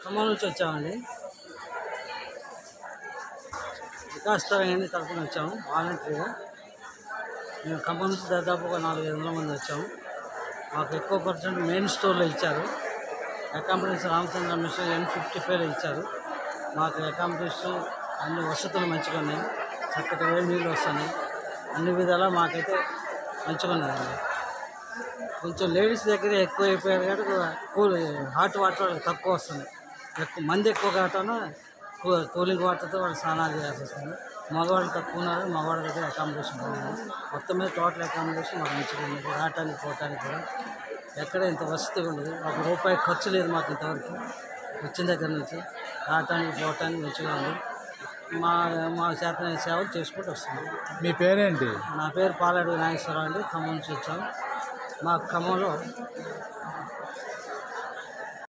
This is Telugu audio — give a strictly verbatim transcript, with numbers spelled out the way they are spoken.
ఖమ్మం నుంచి వచ్చామండి. వికాస్ తరంగిణి తరఫున వచ్చాము వాలంటరీగా. మేము ఖమ్మం నుంచి దాదాపు ఒక నాలుగు ఐదు వందల మంది వచ్చాము. మాకు ఎక్కువ పర్సెంట్ మెయిన్ స్టోర్లో ఇచ్చారు. Accommodation Ramachandra mission N fifty ఫైవ్లో ఇచ్చారు. మాకు అకామిడేషన్ అన్ని వసతులు మంచిగా ఉన్నాయి. చక్కటి వేడి నీళ్ళు వస్తున్నాయి. అన్ని విధాలా మాకైతే మంచిగా ఉన్నదండి. కొంచెం లేడీస్ దగ్గర ఎక్కువ అయిపోయారు కాబట్టి కూల్ హాట్ వాటర్ తక్కువ వస్తుంది. ఎక్కువ మంది ఎక్కువ కావటాన కూలింగ్ వాటర్తో వాళ్ళు స్నానాలు చేయాల్సి వస్తుంది. మగవాళ్ళు తక్కువ ఉన్నారు, మగవాళ్ళ దగ్గర అకామిడేషన్ బాగుంది. మొత్తం మీద టోటల్ అకామిడేషన్ మాకు మంచిగా ఉంది. రావటానికి పోవటానికి కూడా ఎక్కడ ఇంత వసతి ఉండదు. ఒక రూపాయి ఖర్చు లేదు మాకు ఇంతవరకు వచ్చిన దగ్గర నుంచి. రావటానికి పోవటానికి మంచిగా ఉంది. మా మా చేతనైన సేవలు చేసుకుంటూ వస్తుంది. మీ పేరేంటి? నా పేరు పాలాడు నాగేశ్వరరావు అండి. ఖమ్మం నుంచి వచ్చాము. మా ఖమ్మంలో